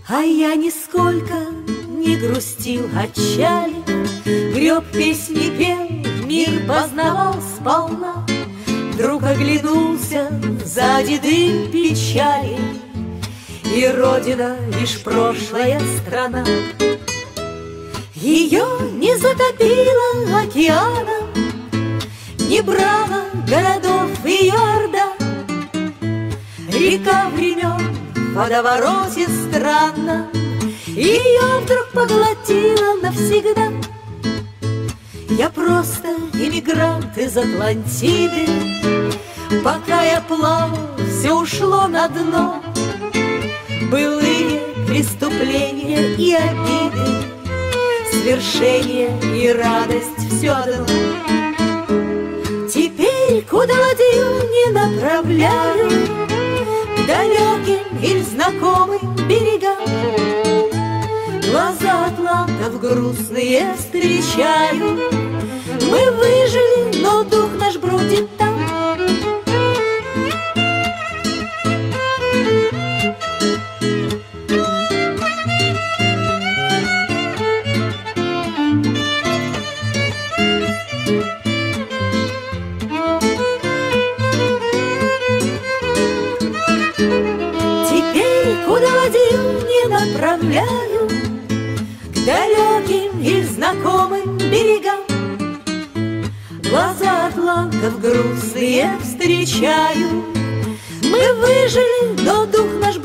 А я нисколько не грустил от чали, греб песни пел, мир познавал сполна. Вдруг оглянулся, сзади дым печали, и родина лишь прошлая страна. Ее не затопило океаном, не брала городов и орда. Река времен в водовороте странно ее вдруг поглотила навсегда. Я просто иммигрант из Атлантиды, пока я плавал, все ушло на дно. Былые преступления и обиды, свершение и радость все одно. Теперь куда ладью не направляю, к далеким или знакомым берегам. Глаза атлантов грустные встречаю. Мы выжили, но дух наш бродит там. Теперь куда ладью не направляю, к далеким и знакомым берегам. Глаза атлантов грустные встречаю. Мы выжили, но дух наш